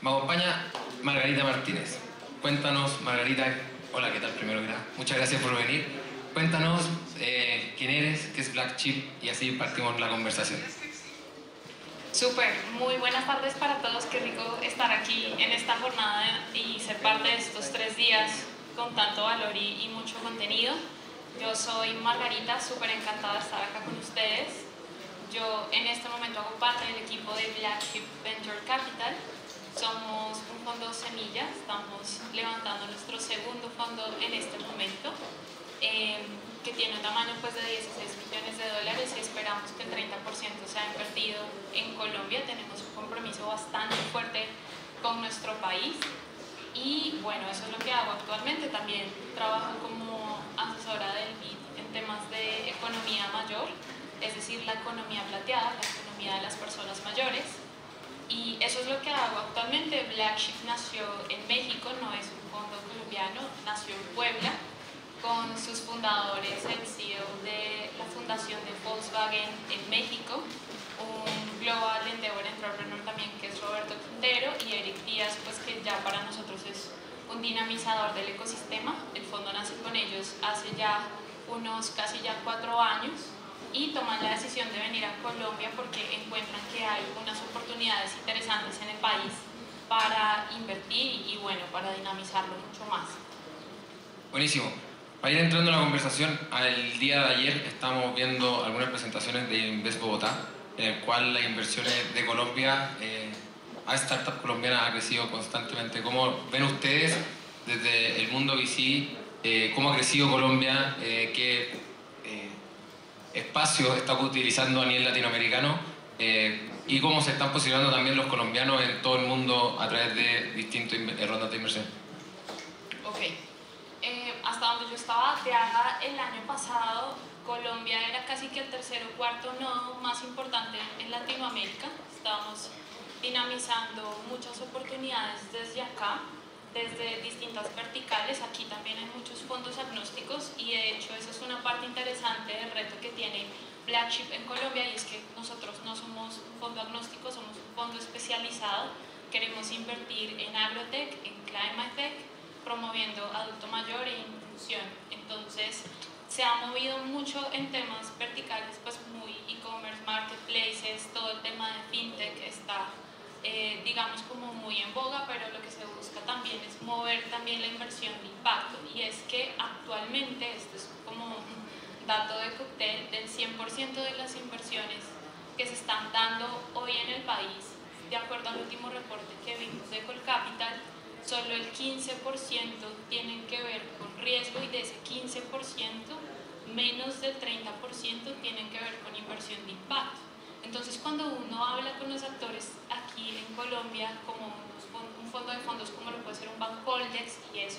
Me acompaña Margarita Martínez. Cuéntanos, Margarita, hola, ¿qué tal? Primero que nada, muchas gracias por venir. Cuéntanos quién eres, qué es Black Sheep y así partimos la conversación. Súper, muy buenas tardes para todos, qué rico estar aquí en esta jornada y ser parte de estos 3 días con tanto valor y mucho contenido. Yo soy Margarita, súper encantada de estar acá con ustedes. Yo en este momento hago parte del equipo de Black Sheep Venture Capital. Somos un fondo semilla, estamos levantando nuestro segundo fondo en este momento, que tiene un tamaño pues, de 16 millones de dólares y esperamos que el 30% sea invertido en Colombia. Tenemos un compromiso bastante fuerte con nuestro país y bueno, eso es lo que hago actualmente. También trabajo como asesora del BID en temas de economía mayor, es decir, la economía plateada, la economía de las personas mayores. Y eso es lo que hago actualmente. Black Sheep nació en México, no es un fondo colombiano, nació en Puebla, con sus fundadores, el CEO de la fundación de Volkswagen en México, un Global Endeavor Entrepreneur también que es Roberto Quintero, y Eric Díaz, pues que ya para nosotros es un dinamizador del ecosistema. El fondo nace con ellos hace ya unos casi ya 4 años y toman la decisión de venir a Colombia porque encuentran que hay unas oportunidades interesantes en el país para invertir y bueno, para dinamizarlo mucho más. Buenísimo. Para ir entrando en la conversación, el día de ayer estábamos viendo algunas presentaciones de Invest Bogotá, en el cual las inversiones de Colombia a startups colombianas ha crecido constantemente. ¿Cómo ven ustedes desde el mundo VC cómo ha crecido Colombia, qué espacios está utilizando a nivel latinoamericano y cómo se están posicionando también los colombianos en todo el mundo a través de distintas rondas de inversión? Ok. Hasta donde yo estaba de AGA el año pasado, Colombia era casi que el tercer o cuarto nodo más importante en Latinoamérica. Estábamos dinamizando muchas oportunidades desde acá, desde distintas verticales. Aquí también hay muchos fondos agnósticos y de hecho esa es una parte interesante del reto que tiene Black Sheep en Colombia, y es que nosotros no somos un fondo agnóstico, somos un fondo especializado. Queremos invertir en agrotech, en climate tech, promoviendo adulto mayor e inclusión. Entonces se ha movido mucho en temas verticales, pues muy e-commerce, marketplaces, todo el tema de fintech está digamos como muy en boga, pero lo que se busca también es mover también la inversión de impacto, y es que actualmente, esto es como un dato de cóctel, del 100% de las inversiones que se están dando hoy en el país, de acuerdo al último reporte que vimos de Colcapital, solo el 15% tienen que ver con riesgo, y de ese 15%, menos del 30% tienen que ver con inversión de impacto. Entonces, cuando uno habla con los actores aquí en Colombia, como un fondo de fondos como lo puede ser un Bancoldex y eso,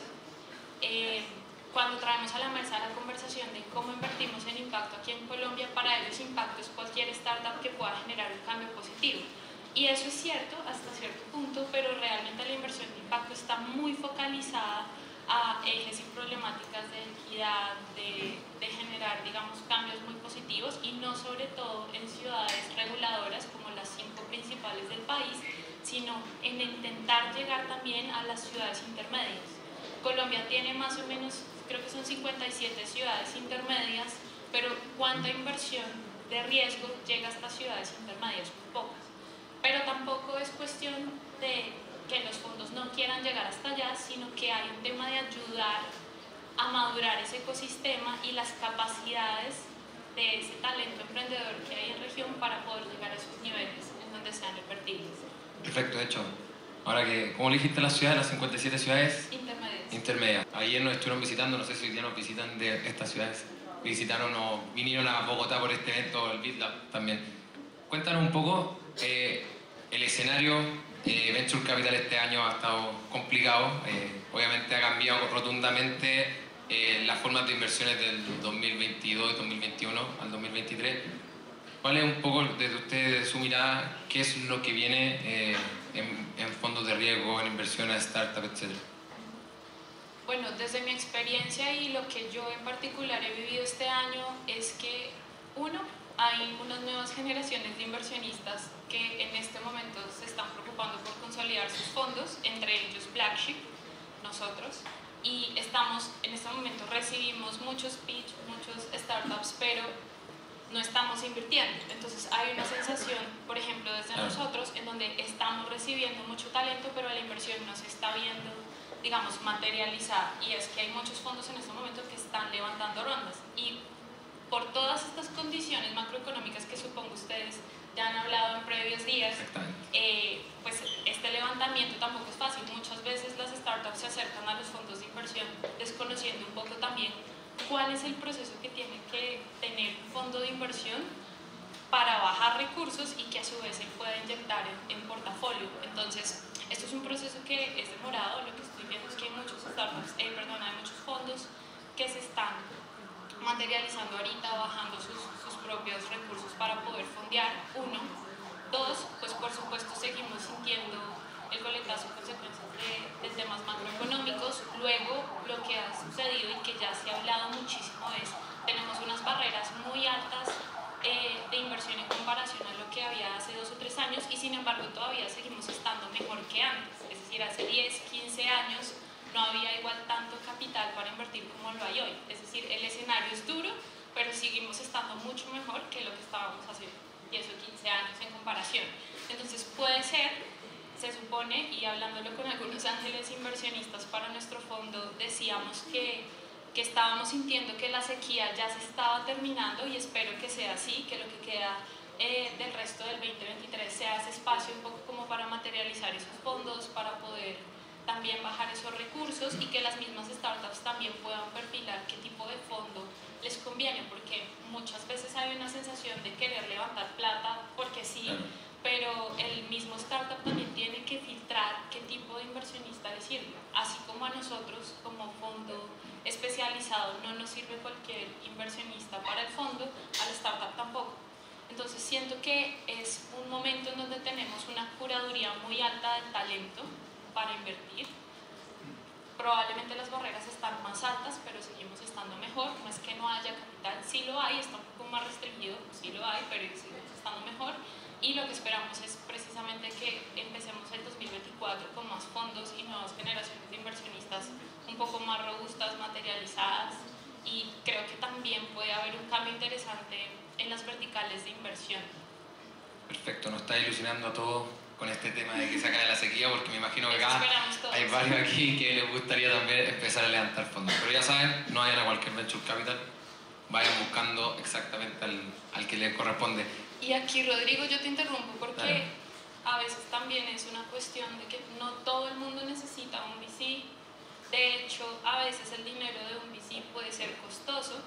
cuando traemos a la mesa la conversación de cómo invertimos en impacto aquí en Colombia, para ellos impacto es cualquier startup que pueda generar un cambio positivo. Y eso es cierto hasta cierto punto, pero realmente la inversión de impacto está muy focalizada a ejes y problemáticas de equidad, de generar, digamos, cambios muy positivos, y no sobre todo en ciudades reguladoras como las 5 principales del país, sino en intentar llegar también a las ciudades intermedias. Colombia tiene más o menos, creo que son 57 ciudades intermedias, pero ¿cuánta inversión de riesgo llega a estas ciudades intermedias? Muy pocas. Pero tampoco es cuestión de que los fondos no quieran llegar hasta allá, sino que hay un tema de ayudar a madurar ese ecosistema y las capacidades de ese talento emprendedor que hay en región para poder llegar a esos niveles en donde sean invertibles. Perfecto, de hecho. Ahora que, ¿cómo le dijiste las ciudades, las 57 ciudades? Intermedias. Intermedias. Ayer nos estuvieron visitando, no sé si hoy día nos visitan de estas ciudades. Visitaron o vinieron a Bogotá por este evento, el BitLab también. Cuéntanos un poco, el escenario Venture Capital este año ha estado complicado, obviamente ha cambiado rotundamente las formas de inversiones del 2022 y 2021 al 2023. ¿Cuál es un poco desde ustedes, de su mirada, qué es lo que viene en fondos de riesgo, en inversiones, startups, etcétera? Bueno, desde mi experiencia y lo que yo en particular he vivido este año es que, uno, hay unas nuevas generaciones de inversionistas que en este momento se están preocupando por consolidar sus fondos, entre ellos Blackship, nosotros, y en este momento recibimos muchos pitch, muchos startups, pero no estamos invirtiendo. Entonces hay una sensación, por ejemplo, desde nosotros, en donde estamos recibiendo mucho talento, pero la inversión no se está viendo, digamos, materializada. Y es que hay muchos fondos en este momento que están levantando rondas. Y por todas estas condiciones macroeconómicas que supongo ustedes ya han hablado en previos días, pues este levantamiento tampoco es fácil. Muchas veces las startups se acercan a los fondos de inversión desconociendo un poco también cuál es el proceso que tiene que tener un fondo de inversión para bajar recursos y que a su vez se pueda inyectar en portafolio. Entonces, esto es un proceso que es demorado. Lo que estoy viendo es que hay muchos hay muchos fondos que se están materializando ahorita, bajando sus propios recursos para poder fondear, uno. Dos, pues por supuesto seguimos sintiendo el coletazo en consecuencias de temas macroeconómicos. Luego, lo que ha sucedido y que ya se ha hablado muchísimo es, tenemos unas barreras muy altas de inversión en comparación a lo que había hace 2 o 3 años, y sin embargo todavía seguimos estando mejor que antes. Es decir, hace 10, 15 años no había igual tanto capital para invertir como lo hay hoy. Es decir, el escenario es duro, pero seguimos estando mucho mejor que lo que estábamos hace 10 o 15 años en comparación. Entonces puede ser, se supone, y hablándolo con algunos ángeles inversionistas para nuestro fondo, decíamos que estábamos sintiendo que la sequía ya se estaba terminando, y espero que sea así, que lo que queda del resto del 2023 sea ese espacio un poco como para materializar esos fondos, para poder también bajar esos recursos, y que las mismas startups también puedan perfilar qué tipo de fondo les conviene, porque muchas veces hay una sensación de querer levantar plata porque sí, pero el mismo startup también tiene que filtrar qué tipo de inversionista le sirve. Así como a nosotros como fondo especializado no nos sirve cualquier inversionista para el fondo, a la startup tampoco. Entonces siento que es un momento en donde tenemos una curaduría muy alta del talento para invertir. Probablemente las barreras están más altas, pero seguimos estando mejor. No es que no haya capital, sí lo hay, está un poco más restringido, sí lo hay, pero seguimos estando mejor. Y lo que esperamos es precisamente que empecemos el 2024 con más fondos y nuevas generaciones de inversionistas un poco más robustas, materializadas, y creo que también puede haber un cambio interesante en las verticales de inversión. Perfecto, nos está ilusionando a todos con este tema de que se acabe la sequía, porque me imagino que acá hay varios aquí que les gustaría también empezar a levantar fondos. Pero ya saben, no vayan a cualquier venture capital, vayan buscando exactamente al que les corresponde. Y aquí, Rodrigo, yo te interrumpo porque a veces también es una cuestión de que no todo el mundo necesita un VC. De hecho, a veces el dinero de un VC puede ser costoso,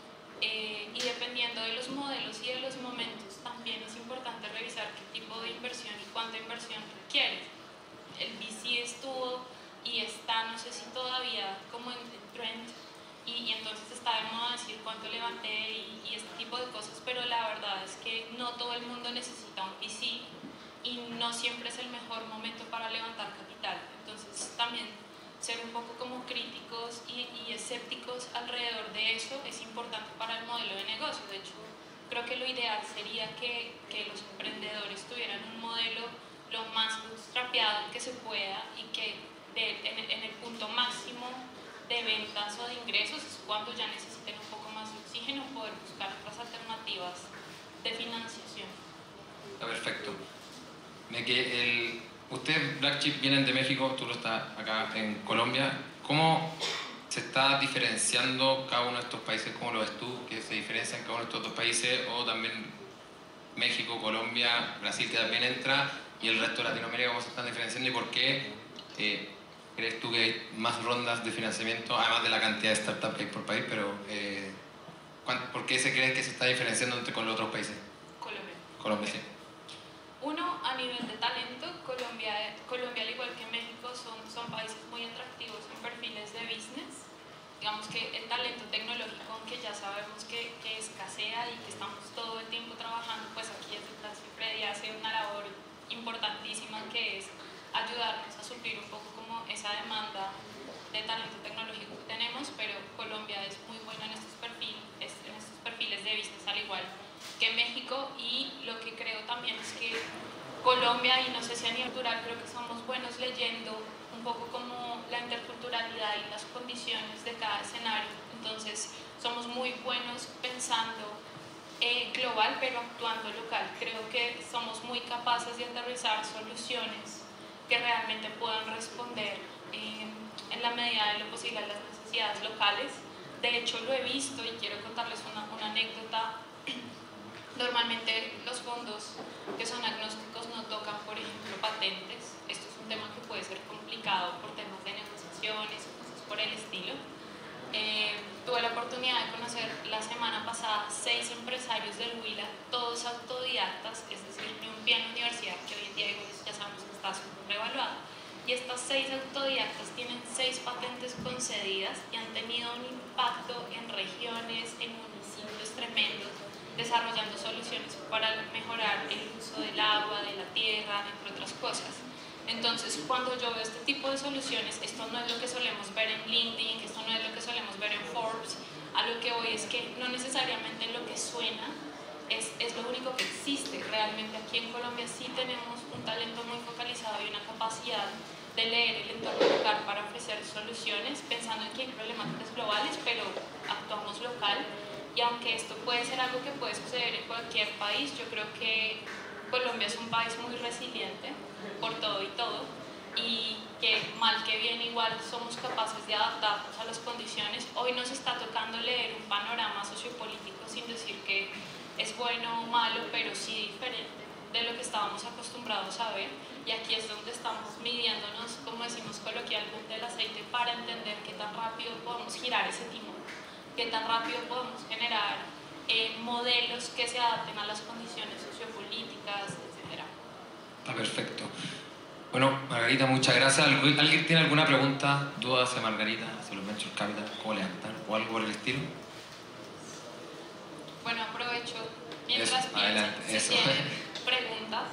y dependiendo de los modelos y de los momentos, también es importante revisar qué tipo de inversión y cuánta inversión requiere. El VC estuvo y está, no sé si todavía, como en trend, y entonces está de moda decir cuánto levanté y este tipo de cosas, pero la verdad es que no todo el mundo necesita un VC y no siempre es el mejor momento para levantar capital. Entonces también ser un poco como críticos y escépticos alrededor de eso es importante para el modelo de negocio. De hecho, creo que lo ideal sería que los emprendedores tuvieran un modelo lo más bootstrapeado que se pueda, y que en el punto máximo de ventas o de ingresos es cuando ya necesiten un poco más de oxígeno, poder buscar otras alternativas de financiación. Está perfecto. Ustedes, Blackship, vienen de México, tú lo estás acá en Colombia. ¿Cómo se está diferenciando cada uno de estos países? ¿Cómo lo ves tú? ¿Que se diferencian cada uno de estos dos países? ¿O también México, Colombia, Brasil, que también entra, y el resto de Latinoamérica, cómo se están diferenciando? ¿Y por qué crees tú que hay más rondas de financiamiento, además de la cantidad de startups que hay por país? Pero ¿por qué se cree que se está diferenciando con los otros países? Colombia, sí. Uno, a nivel de talento, Colombia al igual que México son países muy atractivos en perfiles de business. Digamos que el talento tecnológico, aunque ya sabemos que escasea y que estamos todo el tiempo trabajando, pues aquí es siempre hace una labor importantísima, que es ayudarnos a suplir un poco como esa demanda de talento tecnológico que tenemos, pero Colombia es muy buena en estos perfiles de business al igual que México, y lo que creo también es que Colombia, y no sé si a nivel cultural, creo que somos buenos leyendo un poco como la interculturalidad y las condiciones de cada escenario. Entonces somos muy buenos pensando global pero actuando local. Creo que somos muy capaces de aterrizar soluciones que realmente puedan responder en la medida de lo posible a las necesidades locales. De hecho lo he visto y quiero contarles una anécdota. Normalmente los fondos que son agnósticos no tocan, por ejemplo, patentes. Esto es un tema que puede ser complicado por temas de negociaciones y cosas por el estilo. Tuve la oportunidad de conocer la semana pasada 6 empresarios del Huila, todos autodidactas, es decir, ni un pie en la universidad, que hoy en día ya sabemos que está súper revaluado. Y estas 6 autodidactas tienen 6 patentes concedidas y han tenido un impacto en regiones, en municipios tremendos, desarrollando soluciones para mejorar el uso del agua, de la tierra, entre otras cosas. Entonces, cuando yo veo este tipo de soluciones, esto no es lo que solemos ver en LinkedIn, esto no es lo que solemos ver en Forbes, a lo que voy es que no necesariamente lo que suena es lo único que existe. Realmente aquí en Colombia sí tenemos un talento muy focalizado y una capacidad de leer el entorno local para ofrecer soluciones, pensando en que hay problemáticas globales, pero actuamos local. Y aunque esto puede ser algo que puede suceder en cualquier país, yo creo que Colombia es un país muy resiliente por todo y todo, y que mal que bien igual somos capaces de adaptarnos a las condiciones. Hoy nos está tocando leer un panorama sociopolítico sin decir que es bueno o malo, pero sí diferente de lo que estábamos acostumbrados a ver, y aquí es donde estamos midiéndonos, como decimos coloquialmente, el aceite para entender qué tan rápido podemos girar ese timón, qué tan rápido podemos generar modelos que se adapten a las condiciones sociopolíticas, etc. Está perfecto. Bueno, Margarita, muchas gracias. ¿Alguien tiene alguna pregunta, duda hacia Margarita, hacia los Venture Capital, cómo levantar o algo por el estilo? Bueno, aprovecho mientras piensan, si tienen preguntas.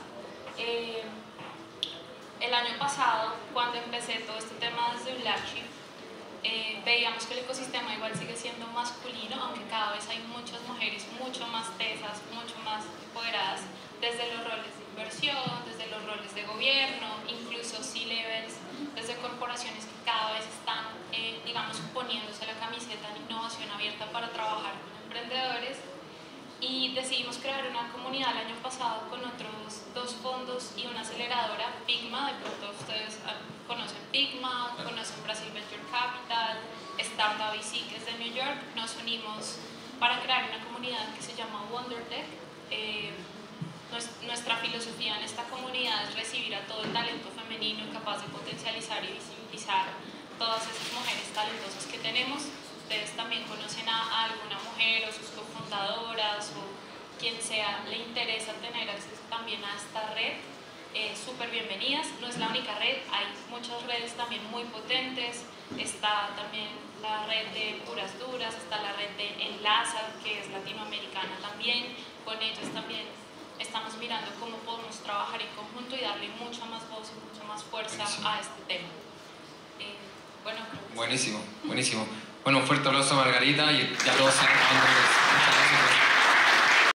El año pasado, cuando empecé todo este tema desde Blacksheep, veíamos que el ecosistema igual sigue siendo masculino, aunque cada vez hay muchas mujeres mucho más tesas, mucho más empoderadas, desde los roles de inversión, desde los roles de gobierno, incluso C-levels, desde corporaciones que cada vez están, digamos, poniéndose la camiseta en innovación abierta para trabajar con emprendedores. Y decidimos crear una comunidad el año pasado con otros 2 fondos y una aceleradora, Pigma. De pronto ustedes conocen Pigma, conocen Brasil Venture Capital, Startup VC, que es de New York. Nos unimos para crear una comunidad que se llama WonderTech. Nuestra filosofía en esta comunidad es recibir a todo el talento femenino capaz de potencializar y visibilizar todas esas mujeres talentosas que tenemos. Ustedes también conocen a alguna mujer o sus cofundadoras o quien sea, le interesa tener acceso también a esta red, súper bienvenidas. No es la única red, hay muchas redes también muy potentes. Está también la red de Puras Duras, está la red de Enlaza, que es latinoamericana también. Con ellos también estamos mirando cómo podemos trabajar en conjunto y darle mucha más voz y mucha más fuerza a este tema. Bueno, buenísimo, buenísimo. Bueno, un fuerte aplauso a Margarita y ya todos saben. Muchas gracias.